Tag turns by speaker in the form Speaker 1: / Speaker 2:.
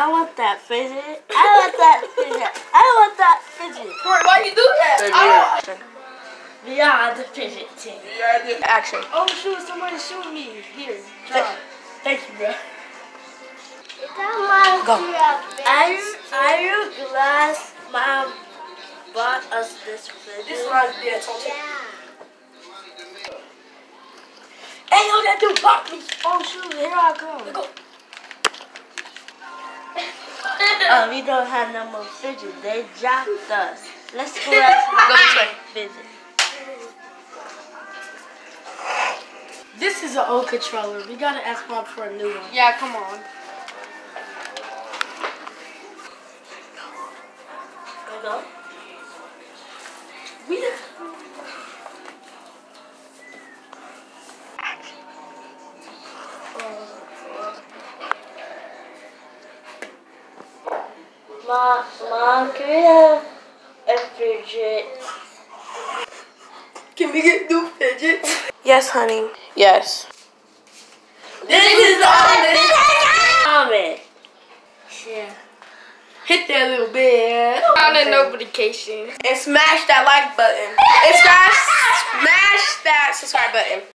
Speaker 1: want that fidget. I want that fidget. I want that fidget.
Speaker 2: Why you do that?
Speaker 1: Beyond the fidget thing.
Speaker 2: Action.
Speaker 1: Oh shoot, somebody's shooting me. Here, drop. Thank you, bro.
Speaker 2: Go.
Speaker 1: Are you glad Mom bought us this fidget?
Speaker 2: This reminds me of something.
Speaker 1: Hey, yo, that dude popped me. Oh shoot, here I come.
Speaker 2: Go.
Speaker 1: We don't have no more fidget. They dropped us. Let's go this way. Fidget. This is an old controller. We gotta ask Mom for a new one.
Speaker 2: Yeah, come on.
Speaker 1: Go. We Mom, can we have a fidget?
Speaker 2: Can we get new fidgets?
Speaker 3: Yes, honey.
Speaker 2: Yes.
Speaker 1: This is all comment.
Speaker 2: Yeah. Hit that little bell on the notification
Speaker 3: And smash that like button. And smash that subscribe button.